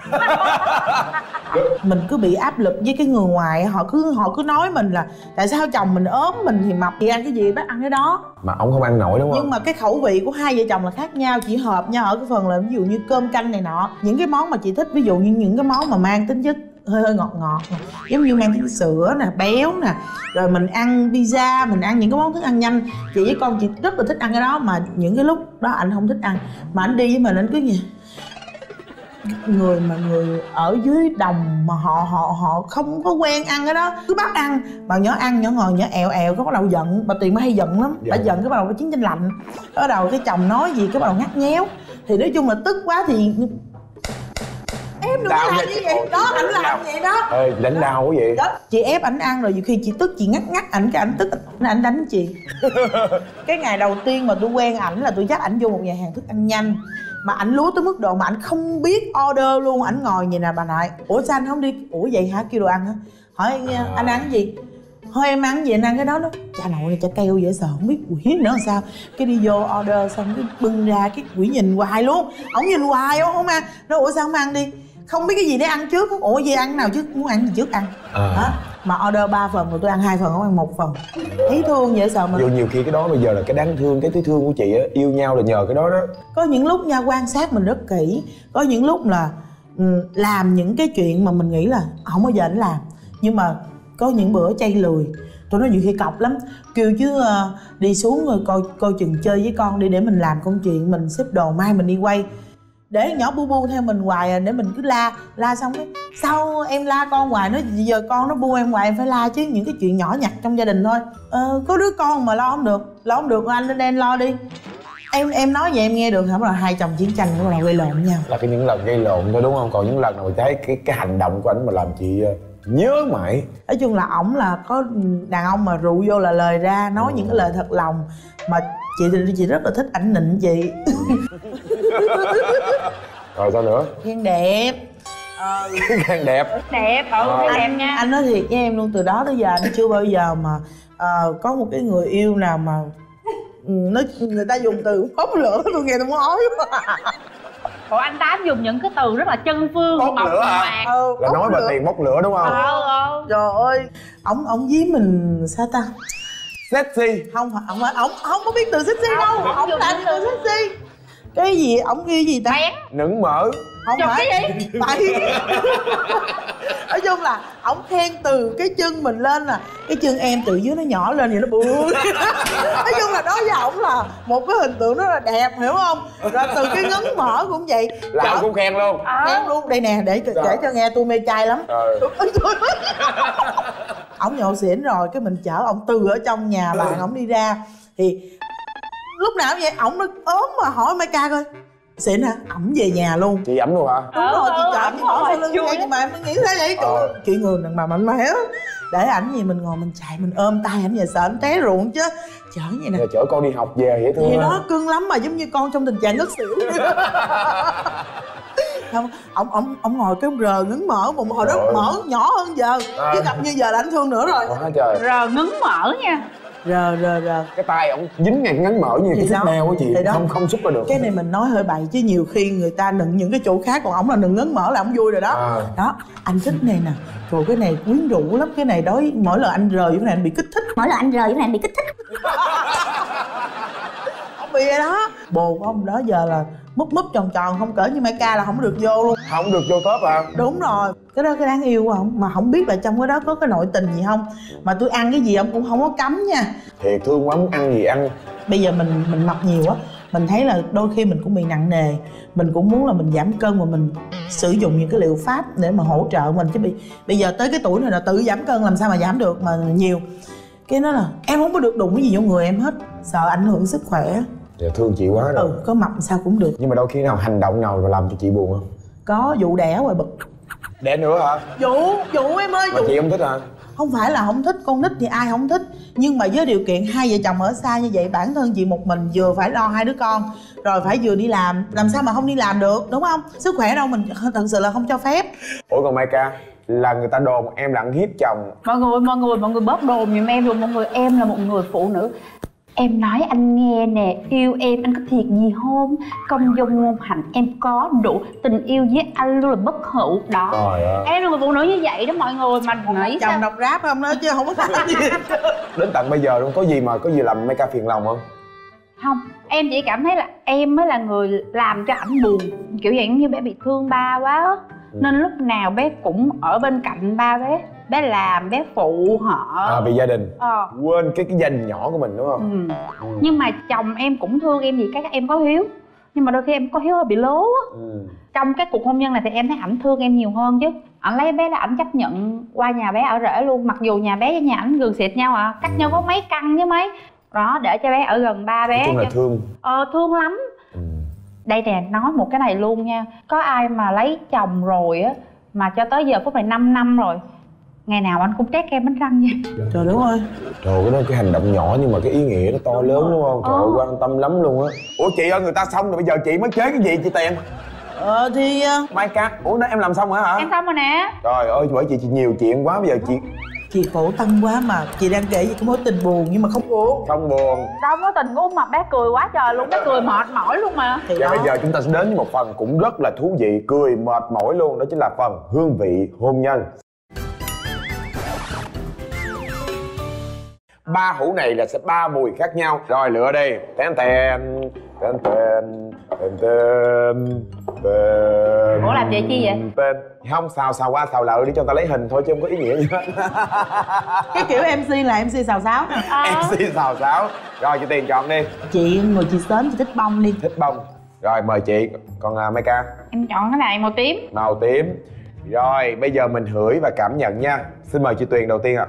Speaker 4: Mình cứ bị áp lực với cái người ngoài, họ cứ họ cứ nói mình là tại sao chồng mình ốm, mình thì mập, thì ăn cái gì bác ăn cái đó.
Speaker 1: Mà ông không ăn nổi đúng không?
Speaker 4: Nhưng mà cái khẩu vị của hai vợ chồng là khác nhau, chỉ hợp nhau ở cái phần là ví dụ như cơm canh này nọ. Những cái món mà chị thích, ví dụ như những cái món mà mang tính chất hơi hơi ngọt ngọt nè, giống như mang tính sữa nè, béo nè, rồi mình ăn pizza, mình ăn những cái món thức ăn nhanh. Chị với con chị rất là thích ăn cái đó, mà những cái lúc đó anh không thích ăn, mà anh đi với mình anh cứ gì người mà người ở dưới đồng mà họ họ họ không có quen ăn cái đó, cứ bắt ăn mà nhỏ ăn nhỏ ngồi nhỏ ẹo ẹo, cái bắt đầu giận. Bà Tiền mới hay giận lắm, bà giận cái bắt đầu có chiến tranh lạnh, cái bắt đầu cái chồng nói gì cái bắt đầu ngắt nhéo. Thì nói chung là tức quá thì em đừng có làm như vậy đó, ảnh làm vậy đó.
Speaker 1: Ê, đánh đau quá vậy
Speaker 4: đó. Chị ép ảnh ăn rồi nhiều khi chị tức, chị ngắt ngắt ảnh cái ảnh tức ảnh đánh chị. Cái ngày đầu tiên mà tôi quen ảnh là tôi dắt ảnh vô một nhà hàng thức ăn nhanh mà ảnh lúa tới mức độ mà ảnh không biết order luôn. Ảnh ngồi vậy nè bà nội, ủa sao anh không đi, ủa vậy hả, kêu đồ ăn hả, hỏi à. Anh ăn cái gì, thôi em ăn gì anh ăn cái đó đó. Cha nội này cha keo dễ sợ, không biết quỷ nữa làm sao. Cái đi vô order xong cái bưng ra cái quỷ nhìn hoài luôn, ổng nhìn hoài không không ăn. Nói ủa sao không ăn đi, không biết cái gì để ăn trước. Ủa gì ăn nào trước, muốn ăn gì trước ăn à. Đó. Mà order ba phần rồi tôi ăn hai phần, không ăn một phần. Thấy thương dễ sợ. Mình
Speaker 1: nhiều, nhiều khi cái đó bây giờ là cái đáng thương, cái thấy thương của chị á, yêu nhau là nhờ cái đó đó.
Speaker 4: Có những lúc nha quan sát mình rất kỹ, có những lúc là um, làm những cái chuyện mà mình nghĩ là không bao giờ ảnh làm, nhưng mà có những bữa chay lười. Tôi nói nhiều khi cọc lắm, kêu chứ uh, đi xuống rồi coi coi chừng chơi với con đi để mình làm công chuyện, mình xếp đồ mai mình đi quay. Để nhỏ bu bu theo mình hoài à, để mình cứ la la xong cái sao em la con hoài. Nói giờ con nó bu em hoài em phải la chứ, những cái chuyện nhỏ nhặt trong gia đình thôi. Ờ, có đứa con mà lo không được, lo không được anh lên em lo đi. Em em nói vậy em nghe được hả? Mà hai chồng chiến tranh nó là gây lộn với nhau.
Speaker 1: Là cái những lần gây lộn thôi đúng không? Còn những lần nào mà thấy cái cái hành động của anh mà làm chị nhớ mãi.
Speaker 4: Nói chung là ổng là có đàn ông mà rượu vô là lời ra, nói ừ. những cái lời thật lòng mà chị thì chị rất là thích ảnh nịnh chị.
Speaker 1: Rồi sao nữa?
Speaker 4: Khen đẹp.
Speaker 2: Ờ
Speaker 1: khen đẹp.
Speaker 2: Đẹp, ừ
Speaker 1: ờ.
Speaker 2: đẹp nha.
Speaker 4: Anh nói thiệt với em luôn, từ đó tới giờ anh chưa bao giờ mà uh, có một cái người yêu nào mà nói người ta dùng từ bốc lửa tôi nghe tôi muốn ói.
Speaker 2: Ủa anh Tám dùng những cái từ rất là chân phương,
Speaker 1: bốc lửa hả?
Speaker 4: Ừ,
Speaker 1: là nói bà Tiền bốc lửa đúng không?
Speaker 2: Ờ ờ.
Speaker 4: Trời ơi, ổng ổng với mình sao ta?
Speaker 1: Sexy.
Speaker 4: Không phải, ổng ổng không có biết từ sexy đâu, ổng làm từ sexy. Cái gì ổng kêu gì ta?
Speaker 2: Bén.
Speaker 1: Nửng mỡ.
Speaker 4: Không
Speaker 2: Chồng
Speaker 4: phải
Speaker 2: cái gì?
Speaker 4: Phải. Nói chung là ổng khen từ cái chân mình lên là cái chân em từ dưới nó nhỏ lên vậy nó bự. Nói chung là đối với ổng là một cái hình tượng rất là đẹp, hiểu không? Rồi từ cái ngấn mỡ cũng vậy.
Speaker 1: Làm cũng khen luôn.
Speaker 4: Khen luôn. Đây nè, để kể cho nghe, tôi mê trai lắm. Ổng nhậu xỉn rồi cái mình chở ổng từ ở trong nhà bạn ổng đi ra thì lúc nào cũng vậy, ổng nó ốm mà hỏi Mai Ca coi xỉn hả, ẩm về nhà luôn.
Speaker 1: Chị ẩm luôn hả?
Speaker 4: Đúng
Speaker 2: ờ,
Speaker 4: rồi, chị chở
Speaker 2: ờ,
Speaker 4: chị bỏ sau lưng vậy mà em nghĩ thế vậy.
Speaker 1: ờ.
Speaker 4: Chị người đàn bà mạnh mẽ để ảnh gì mình ngồi mình chạy mình ôm tay ảnh về sợ ảnh té ruộng chứ. Chở vậy nè.
Speaker 1: Giờ chở con đi học về vậy thôi.
Speaker 4: Thì nó cưng lắm mà giống như con trong tình trạng ngất xỉu. Không, ổng ổng ổng ngồi cái rờ ngấn mỡ một hồi đó mỡ nhỏ hơn giờ à. Chứ gặp như giờ là anh thương nữa rồi.
Speaker 1: Quá trời.
Speaker 2: Rờ ngấn mỡ nha.
Speaker 4: Rờ rờ rờ
Speaker 1: cái tay ổng dính ngay ngắn mỡ như cái xích đeo á chị, không không xúc ra được.
Speaker 4: Cái này mình nói hơi bậy chứ nhiều khi người ta nựng những cái chỗ khác, còn ổng là nựng ngấn mỡ là ổng vui rồi đó. À. Đó, anh thích này nè, rồi cái này quyến rũ lắm, cái này đối mỗi lần anh rờ với cái này anh bị kích thích,
Speaker 5: mỗi lần anh rờ với này anh bị kích thích.
Speaker 4: Ông bị vậy đó. Bồ của ông đó giờ là múp múp tròn tròn không cỡ như Mai Ca là không được vô luôn.
Speaker 1: Không được vô top à?
Speaker 4: Đúng rồi, cái đó cái đáng yêu của ông mà không biết là trong cái đó có cái nội tình gì không. Mà tôi ăn cái gì ông cũng không có cấm nha.
Speaker 1: Thiệt thương quá, muốn ăn gì ăn.
Speaker 4: Bây giờ mình mình mập nhiều á, mình thấy là đôi khi mình cũng bị nặng nề, mình cũng muốn là mình giảm cân mà mình sử dụng những cái liệu pháp để mà hỗ trợ mình chứ bị bây giờ tới cái tuổi này là tự giảm cân làm sao mà giảm được mà nhiều. Cái đó là em không có được đụng cái gì vô người em hết, sợ ảnh hưởng sức khỏe.
Speaker 1: Dạ thương chị quá rồi.
Speaker 4: Ừ, có mập sao cũng được.
Speaker 1: Nhưng mà đôi khi nào hành động nào mà làm cho chị buồn không?
Speaker 4: Có, vụ đẻ hoài bực.
Speaker 1: Đẻ nữa hả?
Speaker 4: Vụ, vụ em ơi.
Speaker 1: Mà
Speaker 4: vụ.
Speaker 1: chị không thích hả?
Speaker 4: Không phải là không thích, con nít thì ai không thích. Nhưng mà với điều kiện hai vợ chồng ở xa như vậy, bản thân chị một mình vừa phải lo hai đứa con, rồi phải vừa đi làm, làm sao mà không đi làm được, đúng không? Sức khỏe đâu mình thật sự là không cho phép.
Speaker 1: Ủa còn Mai Ca, là người ta đồn em là ăn hiếp chồng.
Speaker 2: Mọi người, mọi người, mọi người bớt đồn giùm em luôn. Mọi người, em là một người phụ nữ. Em nói anh nghe nè, yêu em anh có thiệt gì không? Công dung ngôn hạnh em có đủ, tình yêu với anh luôn là bất hủ đó.
Speaker 1: Trời ơi.
Speaker 2: Em là người phụ nữ như vậy đó mọi người, mà nghĩ
Speaker 4: chồng
Speaker 2: sao?
Speaker 4: đọc rap không đó chứ không có làm gì.
Speaker 1: Đến tận bây giờ luôn, có gì mà có gì làm Mai Ca phiền lòng không?
Speaker 2: Không, em chỉ cảm thấy là em mới là người làm cho ảnh buồn. Kiểu vậy như bé bị thương ba quá á. Ừ. Nên lúc nào bé cũng ở bên cạnh ba bé. Bé làm, bé phụ họ.
Speaker 1: À, vì gia đình.
Speaker 2: Ờ.
Speaker 1: Quên cái cái gia đình nhỏ của mình đúng không?
Speaker 2: Ừ. Ừ. Nhưng mà chồng em cũng thương em vì các em có hiếu. Nhưng mà đôi khi em có Hiếu hơi bị lố á.
Speaker 1: Ừ.
Speaker 2: Trong cái cuộc hôn nhân này thì em thấy ảnh thương em nhiều hơn chứ. Ảnh lấy bé là ảnh chấp nhận qua nhà bé ở rể luôn. Mặc dù nhà bé với nhà ảnh gần xịt nhau à, cách nhau có mấy căn với mấy. Đó, để cho bé ở gần ba bé.
Speaker 1: Nói chung là
Speaker 2: cho...
Speaker 1: thương.
Speaker 2: Ờ, thương lắm.
Speaker 1: Ừ.
Speaker 2: Đây nè, nói một cái này luôn nha. Có ai mà lấy chồng rồi á, mà cho tới giờ phút này năm năm rồi, ngày nào anh cũng trét kem bánh răng nha.
Speaker 4: Trời đúng ơi.
Speaker 1: Trời, cái đó cái hành động nhỏ nhưng mà cái ý nghĩa nó to
Speaker 2: Đúng
Speaker 1: lớn
Speaker 2: rồi.
Speaker 1: đúng không? Trời ơi,
Speaker 2: Ờ.
Speaker 1: quan tâm lắm luôn á. Ủa chị ơi, người ta xong rồi bây giờ chị mới chế cái gì chị Tiền?
Speaker 4: Ờ thì uh,
Speaker 1: Mai ca. Ủa đó em làm xong rồi hả?
Speaker 2: Em xong rồi nè.
Speaker 1: Trời ơi, bởi chị, chị nhiều chuyện quá bây giờ chị
Speaker 4: chị khổ tâm quá mà chị đang kể về cái mối tình buồn nhưng mà không buồn.
Speaker 1: không buồn.
Speaker 2: Đâu có tình của mà bé cười quá trời luôn, bé cười mệt mỏi luôn mà.
Speaker 4: Thì
Speaker 1: Và
Speaker 4: đó.
Speaker 1: bây giờ chúng ta sẽ đến với một phần cũng rất là thú vị, cười mệt mỏi luôn, đó chính là phần hương vị hôn nhân. Ba hũ này là sẽ ba mùi khác nhau. Rồi lựa đi. Tên tên tên tên tên tên tên.
Speaker 2: Ủa làm vậy chi vậy?
Speaker 1: Tên. Không, xào xào qua xào lại đi cho ta lấy hình thôi chứ không có ý nghĩa gì hết.
Speaker 4: Cái kiểu em xê là em xê xào xáo nè.
Speaker 2: À.
Speaker 1: em xê xào xáo. Rồi chị Tiền chọn đi.
Speaker 4: Chị người chị sớm chị thích bông đi.
Speaker 1: Thích bông. Rồi mời chị. Còn uh, Mai Ca.
Speaker 2: Em chọn cái này màu tím.
Speaker 1: Màu tím. Rồi bây giờ mình hửi và cảm nhận nha. Xin mời chị Tuyền đầu tiên ạ.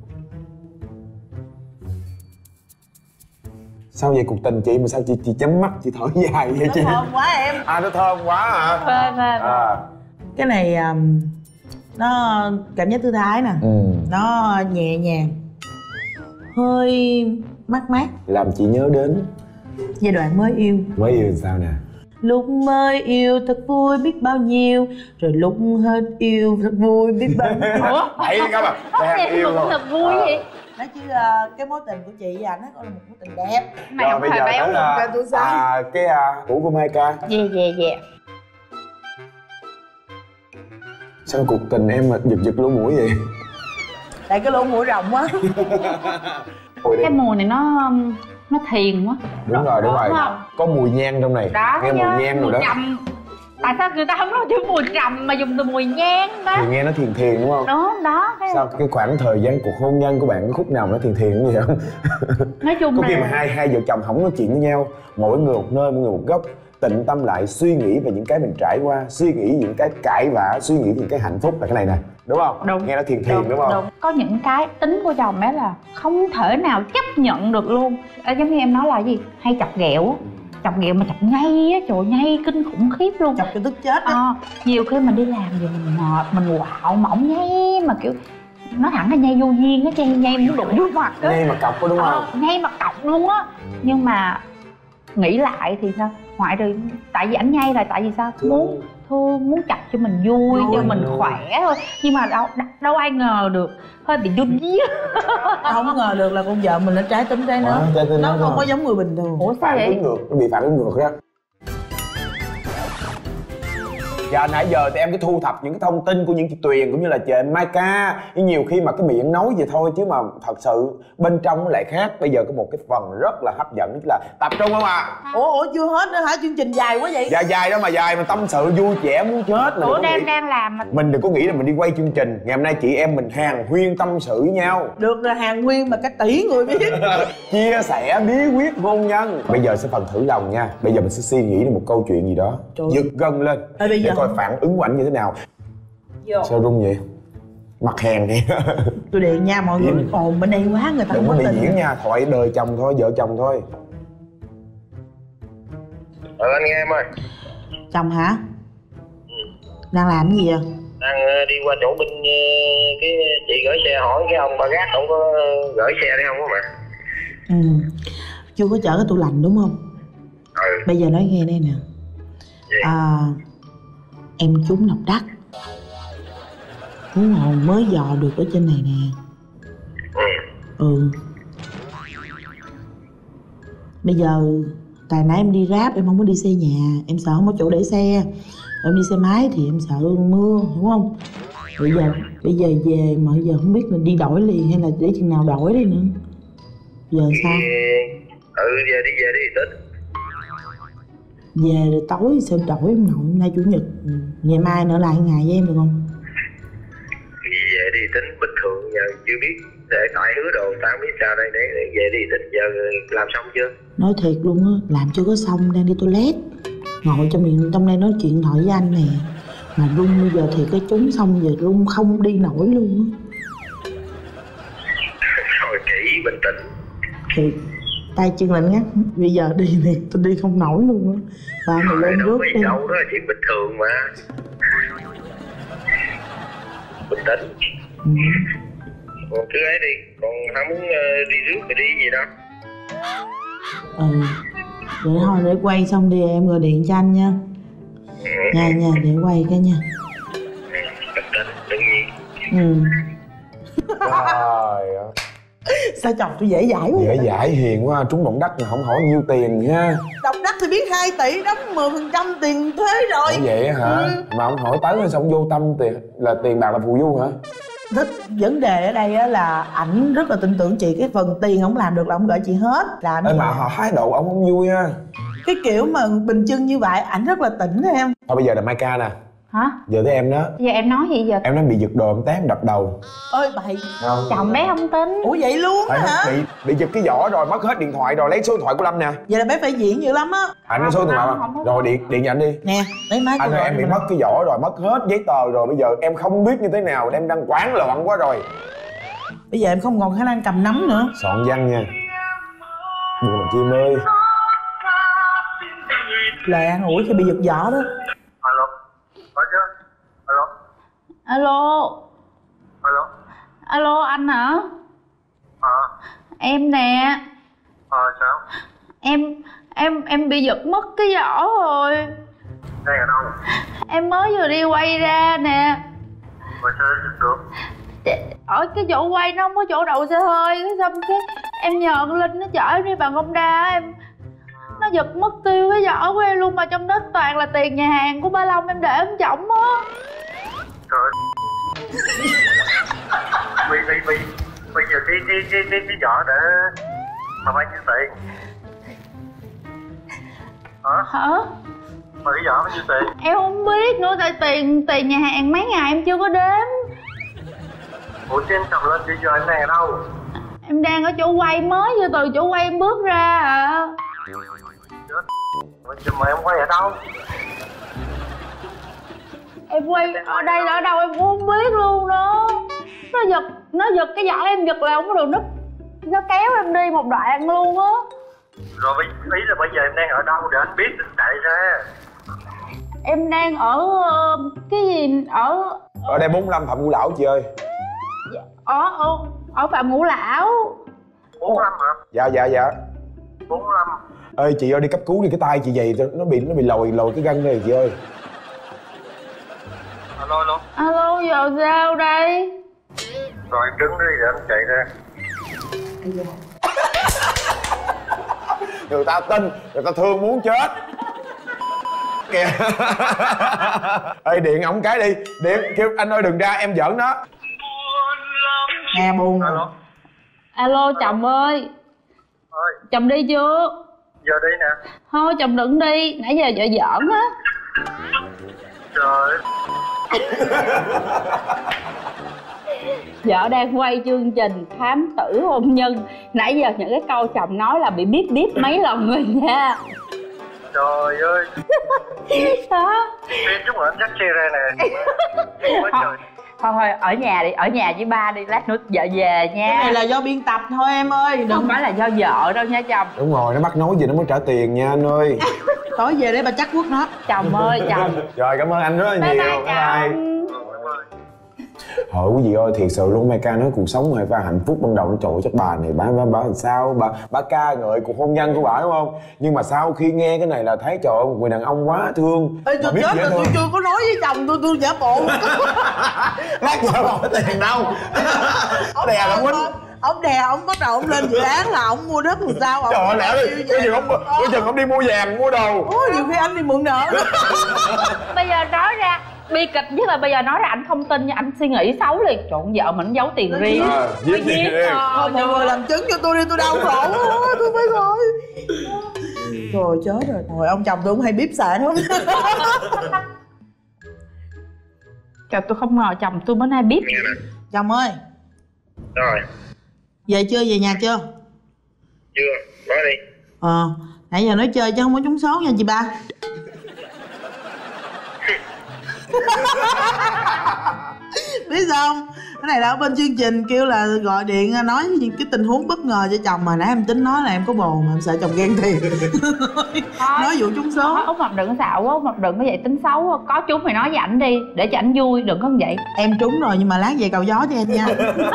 Speaker 1: Sao vậy cuộc tình chị mà sao chị chị chấm mắt chị thở dài vậy chị?
Speaker 4: Nó thơm quá em.
Speaker 1: À nó thơm quá hả?
Speaker 2: Phê phê.
Speaker 1: À.
Speaker 4: Cái này um, nó cảm giác thư thái nè.
Speaker 1: Ừ.
Speaker 4: Nó nhẹ nhàng, hơi mát mát.
Speaker 1: Làm chị nhớ đến
Speaker 4: Giai đoạn mới yêu.
Speaker 1: mới yêu sao nè.
Speaker 4: Lúc mới yêu thật vui biết bao nhiêu, rồi lúc hết yêu thật vui biết bao nhiêu.
Speaker 2: Ủa?
Speaker 1: Đấy các bạn đang yêu
Speaker 2: cũng
Speaker 1: rồi.
Speaker 2: thật vui vậy.
Speaker 4: Nói chứ uh, cái mối tình của chị và anh ấy gọi là một mối tình đẹp.
Speaker 2: Mày
Speaker 1: Rồi
Speaker 2: không
Speaker 1: bây
Speaker 2: phải
Speaker 1: giờ
Speaker 2: béo
Speaker 1: tới
Speaker 2: luôn.
Speaker 1: là
Speaker 4: Ca tôi sai.
Speaker 1: à, cái à, cũ của Mai Ca.
Speaker 2: Về về về.
Speaker 1: Sao cuộc tình em mà giật giật lỗ mũi vậy?
Speaker 4: Tại cái lỗ mũi rộng quá.
Speaker 1: Ôi
Speaker 2: Cái
Speaker 1: đi.
Speaker 2: mùi này nó nó thiền quá.
Speaker 1: Đúng rồi đúng rồi.
Speaker 2: Đúng không?
Speaker 1: Có mùi nhang trong này.
Speaker 2: Đó,
Speaker 1: Nghe mùi nhang rồi đó.
Speaker 2: trầm. Tại sao người ta không nói chữ mùi trầm mà dùng từ mùi nhang đó?
Speaker 1: Thì nghe nó thiền thiền đúng không?
Speaker 2: Đúng đó. Cái...
Speaker 1: Sao cái khoảng thời gian cuộc hôn nhân của bạn có khúc nào nó thiền thiền như vậy không?
Speaker 2: Nói chung
Speaker 1: Có
Speaker 2: là
Speaker 1: khi mà hai hai vợ chồng không nói chuyện với nhau, mỗi người một nơi, mỗi người một góc, tịnh tâm lại suy nghĩ về những cái mình trải qua, suy nghĩ những cái cãi vã, suy nghĩ những cái hạnh phúc là cái này nè, đúng không?
Speaker 2: Đúng.
Speaker 1: Nghe nó thiền thiền đúng, không?
Speaker 2: Có những cái tính của chồng bé là không thể nào chấp nhận được luôn. À, giống như em nói là gì? Hay chọc ghẹo á. Chọc ghẹo mà chọc nhây á, trời nhây kinh khủng khiếp luôn.
Speaker 4: Chọc cho tức chết đó.
Speaker 2: Ờ, nhiều khi mình đi làm rồi mình mệt, mình quạo mỏng nhây mà kiểu nói thẳng là nhây vô duyên á, nhây nhây muốn đụng vô mặt á.
Speaker 1: Nghe mà cọc có đúng không?
Speaker 2: Ờ, nhây mà cọc luôn á. Nhưng mà nghĩ lại thì sao? Ngoại trừ tại vì ảnh nhây là tại vì sao?
Speaker 1: Thương.
Speaker 2: Muốn thương, muốn chọc cho mình vui,
Speaker 4: Vui.
Speaker 2: cho mình khỏe thôi. Nhưng mà đâu đâu ai ngờ được, hơi bị run dí.
Speaker 4: Không ngờ được là con vợ mình nó trái tính trái
Speaker 1: Quá,
Speaker 4: nó.
Speaker 1: trái tính
Speaker 4: Nó
Speaker 1: nó
Speaker 4: không
Speaker 1: rồi.
Speaker 4: có giống người bình thường.
Speaker 2: Ủa sao
Speaker 1: Phản
Speaker 2: vậy?
Speaker 1: ứng ngược, nó bị phản ứng ngược đó. Dạ nãy giờ thì em cứ thu thập những cái thông tin của những chị Tuyền cũng như là chị Mai Ca. Nhưng nhiều khi mà cái miệng nói vậy thôi chứ mà thật sự bên trong nó lại khác. Bây giờ có một cái phần rất là hấp dẫn, là tập trung không ạ? À?
Speaker 4: Ủa ủa chưa hết nữa hả? Chương trình dài quá vậy.
Speaker 1: Dạ dài đó mà dài mà tâm sự vui vẻ muốn chết. Mình
Speaker 2: Ủa
Speaker 1: đừng có
Speaker 2: đang
Speaker 1: nghĩ,
Speaker 2: đang làm mà.
Speaker 1: mình đừng có nghĩ là mình đi quay chương trình. Ngày hôm nay chị em mình hàn huyên tâm sự với nhau,
Speaker 4: Được là hàng nguyên mà cả tỷ người biết.
Speaker 1: chia sẻ bí quyết hôn nhân. Bây giờ sẽ phần thử lòng nha. Bây giờ mình sẽ suy nghĩ đến một câu chuyện gì đó,
Speaker 4: Trời.
Speaker 1: giật gân lên
Speaker 4: Ê, bây
Speaker 1: để
Speaker 4: giờ
Speaker 1: coi phản ứng của ảnh như thế nào. Sao run vậy? Mặt hèn vậy.
Speaker 4: Tôi điện nha mọi người ồn bên đây quá, người ta
Speaker 1: Đừng
Speaker 4: không
Speaker 1: có
Speaker 4: có
Speaker 1: đi
Speaker 4: tin.
Speaker 1: diễn nha, thoại đời chồng thôi, vợ chồng thôi.
Speaker 8: Ừ anh nghe em ơi.
Speaker 4: Chồng hả? Đang làm cái gì vậy?
Speaker 8: Đang ờ, đi qua chỗ bên ờ, cái chị gửi xe hỏi cái ông bà gác ông có gửi xe đây không á mà.
Speaker 4: Ừ. Chưa có chở cái tủ lạnh đúng không?
Speaker 8: Ừ.
Speaker 4: Bây giờ nói nghe đây nè.
Speaker 8: Gì?
Speaker 4: À, em trúng độc đắc. Huống hồ mới dò được ở trên này nè.
Speaker 8: Ừ.
Speaker 4: Ừ. Bây giờ tại nãy em đi Grab em không có đi xe nhà, em sợ không có chỗ để xe. Em đi xe máy thì em sợ mưa, đúng không? Bây giờ bây giờ về mà giờ không biết mình đi đổi liền hay là để chừng nào đổi đi nữa. Giờ sao?
Speaker 8: Ừ về đi về đi tính.
Speaker 4: Về rồi tối sao đổi em nội, hôm nay chủ nhật, ừ, ngày mai nữa lại ngày với em được không?
Speaker 8: Đi về đi tính bình thường giờ chưa biết để tại hứa đồ tao không biết sao đây để, để về đi tính giờ làm xong chưa?
Speaker 4: Nói thiệt luôn á, làm chưa có xong, đang đi toilet. ngồi trong miệng trong đây nói chuyện thoại với anh nè. Mà run bây giờ thì cái trúng xong giờ run không đi nổi luôn á.
Speaker 8: Thôi kỹ, bình tĩnh.
Speaker 4: Thì tay chân lạnh ngắt, bây giờ đi thì tôi đi không nổi luôn á. Ba mày lên rước đi.
Speaker 8: Đâu đó là chuyện bình thường mà. Bình tĩnh.
Speaker 4: Ừ.
Speaker 8: Còn cứ ấy đi, còn không muốn uh, đi rước thì đi gì đâu.
Speaker 4: Ừ. Để thôi để quay xong đi em gọi điện cho anh nha.
Speaker 8: Ừ.
Speaker 4: Nha nha, để quay cái nha.
Speaker 8: Bình tĩnh, đừng gì.
Speaker 4: Ừ.
Speaker 1: Trời ơi,
Speaker 4: Sao chồng tôi dễ dãi quá
Speaker 1: dễ
Speaker 4: vậy?
Speaker 1: dãi hiền quá, trúng động đất mà không hỏi nhiêu tiền ha.
Speaker 4: Động đất thì biết hai tỷ đóng mười phần trăm tiền thuế rồi.
Speaker 1: Ủa vậy hả?
Speaker 4: Ừ.
Speaker 1: Mà ông hỏi tới rồi xong vô tâm tiền là tiền bạc là phù du hả?
Speaker 4: Thích vấn đề ở đây á là ảnh rất là tin tưởng chị, cái phần tiền không làm được là ông gửi chị hết. Làm
Speaker 1: Ê mà họ thái độ ông không vui ha.
Speaker 4: cái kiểu mà bình chân như vậy ảnh rất là tỉnh em.
Speaker 1: Thôi bây giờ là Mai Ca nè.
Speaker 2: Hả?
Speaker 1: Giờ tới em đó.
Speaker 2: Giờ em nói gì giờ?
Speaker 1: Em nó bị giật đồ em té em đập đầu.
Speaker 4: Ơi bậy.
Speaker 1: Không.
Speaker 2: Chồng bé không tin.
Speaker 4: Ủa vậy luôn
Speaker 1: Phải
Speaker 4: hả?
Speaker 1: bị bị giật cái vỏ rồi mất hết điện thoại rồi, lấy số điện thoại của Lâm nè.
Speaker 4: Vậy là bé phải diễn dữ lắm á.
Speaker 1: Anh có số điện thoại
Speaker 2: không,
Speaker 1: không?
Speaker 2: không,
Speaker 1: Rồi điện điện cho anh đi.
Speaker 4: Nè lấy máy
Speaker 1: Anh
Speaker 4: cho
Speaker 1: ơi
Speaker 4: gọi
Speaker 1: em bị
Speaker 4: mình.
Speaker 1: mất cái vỏ rồi, mất hết giấy tờ rồi, bây giờ em không biết như thế nào, em đang hoảng loạn quá rồi.
Speaker 4: Bây giờ em không còn khả năng cầm nắm nữa.
Speaker 1: Soạn văn nha. Buồn làm chim ơi.
Speaker 4: Lời an ủi khi bị giật vỏ đó.
Speaker 8: Alo, có chứ? Alo,
Speaker 2: Alo.
Speaker 8: alo.
Speaker 2: Alo anh hả?
Speaker 8: Ờ,
Speaker 2: Em nè.
Speaker 8: ờ sao?
Speaker 2: Em em em bị giật mất cái vỏ rồi.
Speaker 8: Đang ở đâu?
Speaker 2: Em mới vừa đi quay ra nè.
Speaker 8: Mà sao giật được?
Speaker 2: Ở cái chỗ quay nó không có chỗ đậu xe hơi, cái xong cái em nhờ con Linh nó chở em đi bằng Honda, em nó giật mất tiêu cái vỏ của em luôn, mà trong đó toàn là tiền nhà hàng của ba Long em để em trọng á.
Speaker 8: Trời. Vì vì vì bây giờ cái cái cái cái cái vỏ để mà bao nhiêu tiền? Hả?
Speaker 2: Hả?
Speaker 8: Mà cái vỏ bao nhiêu tiền?
Speaker 2: Em không biết nữa, tại tiền tiền nhà hàng mấy ngày em chưa có đếm.
Speaker 8: Ủa chứ em cầm lên bây giờ anh đang ở đâu?
Speaker 2: Em đang ở chỗ quay, mới vừa từ chỗ quay em bước ra à.
Speaker 8: Chết. Mà em quay ở đâu?
Speaker 2: Em quay ở đây là ở đâu em cũng không biết luôn đó. Nó giật, nó giật cái vỏ em giật là không có được, nó nó kéo em đi một đoạn luôn á.
Speaker 8: Rồi ý là bây giờ em đang ở đâu để anh biết anh chạy ra.
Speaker 2: Em đang ở ờ, cái gì ở
Speaker 1: Ở đây bốn mươi lăm Phạm Ngũ Lão chị ơi.
Speaker 2: ở ở, ở Phạm Ngũ Lão.
Speaker 8: bốn mươi lăm hả?
Speaker 1: Dạ dạ dạ.
Speaker 8: bốn mươi lăm.
Speaker 1: Ơi chị ơi đi cấp cứu đi, cái tay chị vậy nó bị nó bị lồi lồi cái gân này chị ơi.
Speaker 8: Alo alo.
Speaker 2: Alo, giờ sao đây?
Speaker 8: Rồi em đứng đi để anh chạy ra.
Speaker 1: Người ta tin, người ta thương muốn chết kìa. Ê điện ổng cái đi, điện kêu anh ơi đừng ra em giỡn đó.
Speaker 4: Nghe buồn rồi.
Speaker 8: Alo.
Speaker 2: Alo chồng ơi.
Speaker 8: Ơi,
Speaker 2: Chồng đi chưa?
Speaker 8: giờ đi nè.
Speaker 2: Thôi chồng đừng đi, nãy giờ vợ giỡn á.
Speaker 8: Trời.
Speaker 2: Vợ đang quay chương trình Thám Tử Hôn Nhân. Nãy giờ những cái câu chồng nói là bị bíp bíp mấy lần rồi nha.
Speaker 8: Trời ơi.
Speaker 2: Hả?
Speaker 8: Em chút nữa anh dắt xe ra nè. Quá trời.
Speaker 2: Thôi thôi, ở nhà đi, ở nhà với ba đi, lát nữa vợ về nha.
Speaker 4: Cái này là do biên tập thôi em ơi.
Speaker 2: Không
Speaker 4: Đừng
Speaker 2: phải là do vợ đâu nha chồng.
Speaker 1: Đúng rồi, nó bắt nối gì nó mới trả tiền nha anh ơi.
Speaker 4: tối về để bà chắc quốc nó.
Speaker 2: Chồng ơi chồng.
Speaker 1: Rồi cảm ơn anh rất là
Speaker 2: Bye
Speaker 1: nhiều.
Speaker 2: bye
Speaker 1: Bye bye.
Speaker 2: chồng.
Speaker 1: Thôi quý vị ơi, thiệt sự luôn Mai Ca nói cuộc sống hay và hạnh phúc ban đầu, trời ơi chắc bà này bà bà bà làm sao bà bà ca ngợi cuộc hôn nhân của bà đúng không? Nhưng mà sau khi nghe cái này là thấy trời ơi một người đàn ông quá thương.
Speaker 4: Ê tôi chết rồi, tôi chưa có nói với chồng tôi, tôi giả bộ.
Speaker 1: Lát nữa bỏ tiền đâu. Đè là quýnh.
Speaker 4: Ông đè ông bắt đầu ông lên dự án là ông mua đất làm sao.
Speaker 1: Trời ơi lẽ đi, có gì không có chừng ông đi mua vàng mua đồ.
Speaker 4: Ôi nhiều khi anh đi mượn nợ.
Speaker 2: Bây giờ nói ra bi kịch nhất là bây giờ nói ra anh không tin nha, anh suy nghĩ xấu liền. Trộn vợ mình giấu tiền riêng.
Speaker 1: À, giết tiền riêng.
Speaker 4: Thôi mọi người làm chứng cho tôi đi, tôi đau khổ quá, tôi phải gọi. Rồi chết rồi, hồi ông chồng tôi cũng hay bíp sạn lắm.
Speaker 2: Trời tôi không ngờ chồng tôi bữa nay biết.
Speaker 4: Chồng ơi.
Speaker 8: Rồi.
Speaker 4: Về chưa, về nhà chưa?
Speaker 8: Chưa, nói đi.
Speaker 4: Ờ, nãy giờ nói chơi chứ không có trúng số nha chị ba. Biết sao không? Cái này là ở bên chương trình kêu là gọi điện nói những cái tình huống bất ngờ cho chồng, mà nãy em tính nói là em có bồ mà em sợ chồng ghen tiền. Nói vụ trúng số.
Speaker 2: Út Mập đừng có xạo quá, Út Mập đừng có vậy tính xấu. Có trúng thì nói với ảnh đi, để cho ảnh vui, đừng có vậy.
Speaker 4: Em trúng rồi nhưng mà lát về cầu gió cho em nha.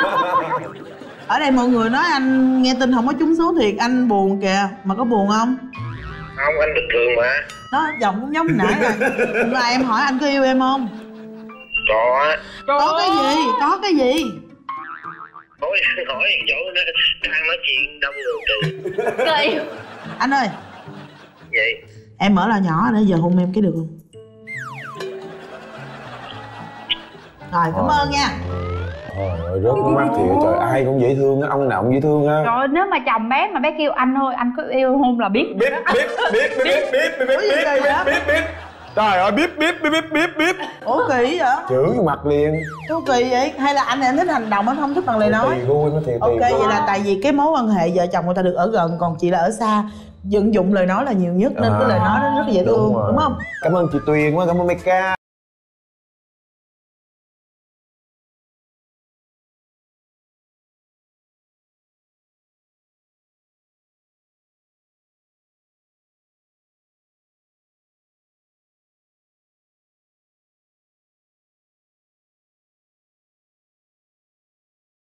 Speaker 4: Ở đây mọi người nói anh nghe tin không có trúng số thiệt, anh buồn kìa. Mà có buồn không?
Speaker 8: Không, anh bình thường mà.
Speaker 4: Đó, giọng cũng giống nãy rồi. Mà em hỏi anh có yêu em không?
Speaker 8: Có.
Speaker 4: Có cái gì? Có cái gì?
Speaker 8: Hỏi hỏi chỗ nó đang nói chuyện đông người kỳ.
Speaker 2: Kỳ.
Speaker 4: Anh ơi.
Speaker 8: Vậy
Speaker 4: Em mở là nhỏ để giờ hôn em cái được không? Rồi, cảm ơn nha.
Speaker 1: Trời ơi, rớt nước mắt thiệt. Trời, ai cũng dễ thương á, ông nào cũng dễ thương á.
Speaker 2: Rồi nếu mà chồng bé mà bé kêu anh ơi anh có yêu không là biết.
Speaker 1: Biết, biết, biết, biết, biết, biết, biết, biết, biết, biết, biết. Trời ơi, biết, biết, biết, biết, biết, biết.
Speaker 4: Ủa kỳ vậy?
Speaker 1: Chửi vô mặt liền.
Speaker 4: Ủa kỳ vậy? Hay là anh em thích hành động, anh không thích bằng lời nói?
Speaker 1: Tùy gu nó thiệt.
Speaker 4: Ok, vậy là tại vì cái mối quan hệ vợ chồng người ta được ở gần, còn chị là ở xa, vận dụng lời nói là nhiều nhất, nên cái lời nói nó rất là dễ thương, đúng không?
Speaker 1: Cảm ơn chị Tuyền quá, cảm ơn Meka.